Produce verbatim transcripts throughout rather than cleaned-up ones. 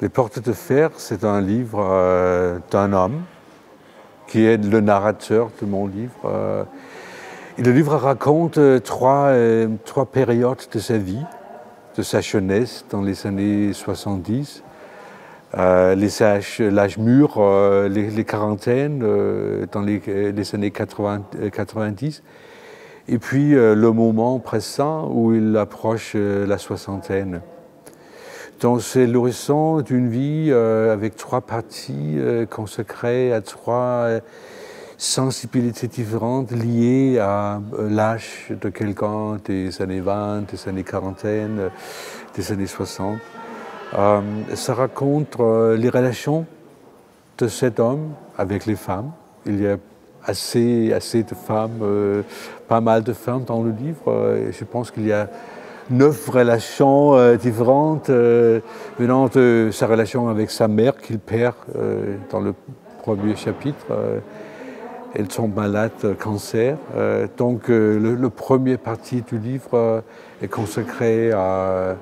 Les Portes de fer, c'est un livre euh, d'un homme qui est le narrateur de mon livre. Euh, et le livre raconte euh, trois, euh, trois périodes de sa vie, de sa jeunesse dans les années soixante-dix, euh, l'âge mûr, euh, les, les quarantaines euh, dans les, les années quatre-vingts, quatre-vingt-dix, et puis euh, le moment présent où il approche euh, la soixantaine. Donc c'est l'horizon d'une vie euh, avec trois parties euh, consacrées à trois euh, sensibilités différentes liées à euh, l'âge de quelqu'un des années vingt, des années quarantaine, euh, des années soixante. Euh, ça raconte euh, les relations de cet homme avec les femmes. Il y a assez, assez de femmes, euh, pas mal de femmes dans le livre. Euh, je pense qu'il y a neuf relations euh, différentes euh, venant de sa relation avec sa mère qu'il perd euh, dans le premier chapitre. Euh, elles sont malades de cancer. Euh, donc euh, le, le premier partie du livre euh, est consacré à,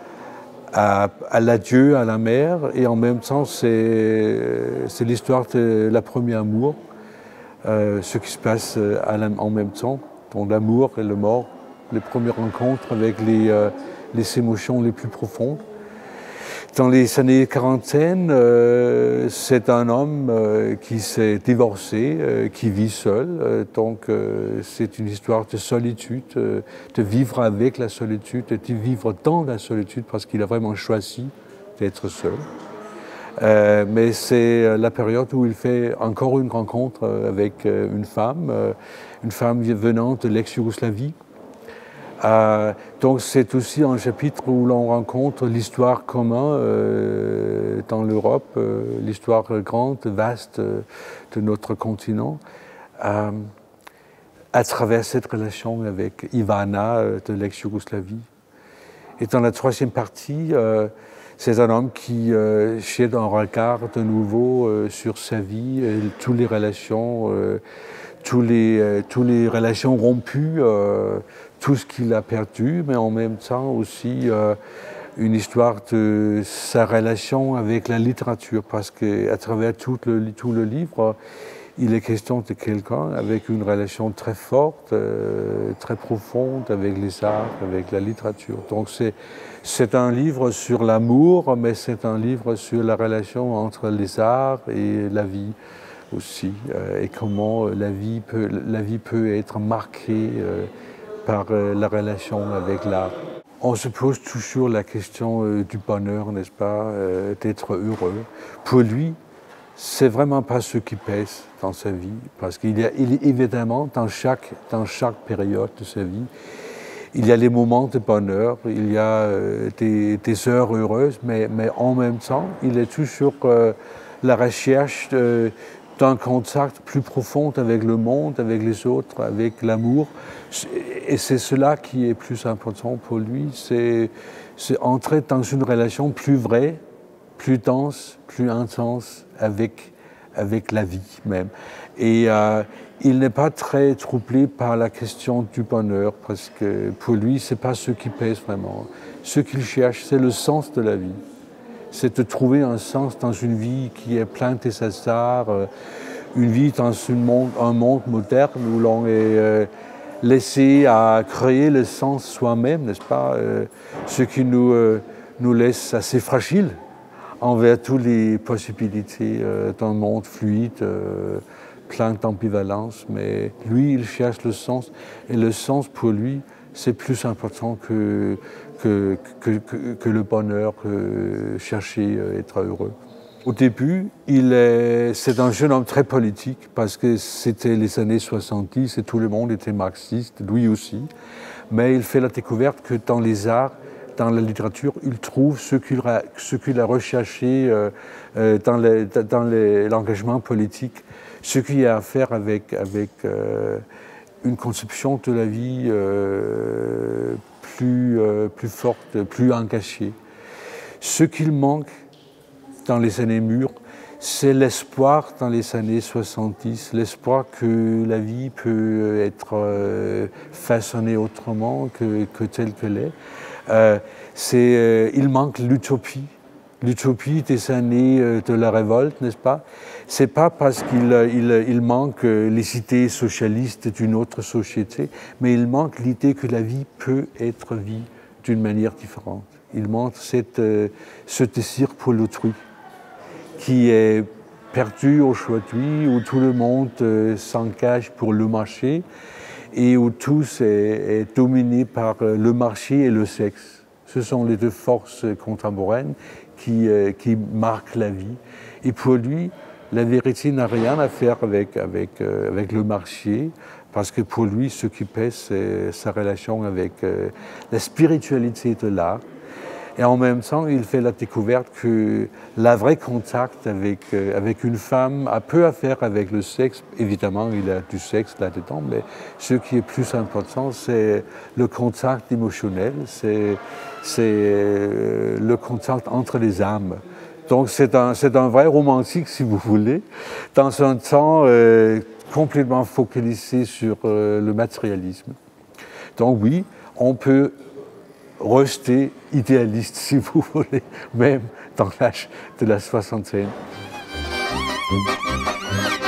à, à l'adieu à la mère et en même temps c'est l'histoire de la première amour, euh, ce qui se passe à la, en même temps, donc l'amour et le mort. Les premières rencontres avec les, euh, les émotions les plus profondes. Dans les années quarantaine, euh, c'est un homme euh, qui s'est divorcé, euh, qui vit seul. Euh, donc euh, c'est une histoire de solitude, euh, de vivre avec la solitude, de vivre dans la solitude parce qu'il a vraiment choisi d'être seul. Euh, mais c'est la période où il fait encore une rencontre avec une femme, une femme venant de l'ex-Yougoslavie. Euh, donc c'est aussi un chapitre où l'on rencontre l'histoire commune euh, dans l'Europe, euh, l'histoire grande, vaste euh, de notre continent, euh, à travers cette relation avec Ivana euh, de l'ex-Yougoslavie. Et dans la troisième partie, euh, c'est un homme qui euh, jette un regard de nouveau euh, sur sa vie, et toutes les relations, euh, tous les, euh, toutes les relations rompues, euh, tout ce qu'il a perdu, mais en même temps aussi euh, une histoire de sa relation avec la littérature, parce qu'à travers tout le, tout le livre, il est question de quelqu'un avec une relation très forte, euh, très profonde avec les arts, avec la littérature. Donc c'est un livre sur l'amour, mais c'est un livre sur la relation entre les arts et la vie aussi, euh, et comment la vie peut, la vie peut être marquée euh, par euh, la relation avec l'art. On se pose toujours la question euh, du bonheur, n'est-ce pas, euh, d'être heureux. Pour lui, c'est vraiment pas ce qui pèse dans sa vie, parce qu'il y a il, évidemment dans chaque, dans chaque période de sa vie, il y a les moments de bonheur, il y a euh, des, des heures heureuses, mais, mais en même temps, il est toujours euh, la recherche de, d'un contact plus profond avec le monde, avec les autres, avec l'amour. Et c'est cela qui est plus important pour lui, c'est entrer dans une relation plus vraie, plus dense, plus intense avec, avec la vie même. Et euh, il n'est pas très troublé par la question du bonheur, parce que pour lui, ce n'est pas ce qui pèse vraiment. Ce qu'il cherche, c'est le sens de la vie. C'est de trouver un sens dans une vie qui est pleine de hasards, euh, une vie dans une monde, un monde moderne où l'on est euh, laissé à créer le sens soi-même, n'est-ce pas, euh, ce qui nous, euh, nous laisse assez fragiles envers toutes les possibilités euh, d'un monde fluide, euh, plein d'ambivalence. Mais lui, il cherche le sens, et le sens pour lui, c'est plus important que, que, que, que, que le bonheur, que chercher à être heureux. Au début, c'est un jeune homme très politique, parce que c'était les années soixante-dix et tout le monde était marxiste, lui aussi. Mais il fait la découverte que dans les arts, dans la littérature, il trouve ce qu'il a, ce qu'il a recherché euh, euh, dans l'engagement politique, ce qui a à faire avec, avec euh, une conception de la vie euh, plus, euh, plus forte, plus engagée. Ce qu'il manque dans les années mûres, c'est l'espoir dans les années soixante-dix, l'espoir que la vie peut être euh, façonnée autrement que, que telle qu'elle est. Euh, euh, il manque l'utopie l'utopie des années de la révolte, n'est-ce pas? C'est pas parce qu'il il, il manque les idées socialistes d'une autre société, mais il manque l'idée que la vie peut être vue d'une manière différente. Il manque cette, ce désir pour l'autrui qui est perdu aujourd'hui, où tout le monde s'engage pour le marché et où tout est, est dominé par le marché et le sexe. Ce sont les deux forces contemporaines qui, euh, qui marquent la vie. Et pour lui, la vérité n'a rien à faire avec, avec, euh, avec le marché, parce que pour lui, ce qui pèse, c'est sa relation avec euh, la spiritualité de l'art. Et en même temps, il fait la découverte que le vrai contact avec, euh, avec une femme a peu à faire avec le sexe. Évidemment, il y a du sexe là-dedans, mais ce qui est plus important, c'est le contact émotionnel, c'est euh, le contact entre les âmes. Donc c'est un, c'est un vrai romantique, si vous voulez, dans un temps euh, complètement focalisé sur euh, le matérialisme. Donc oui, on peut rester idéaliste, si vous voulez, même dans l'âge de la soixantaine.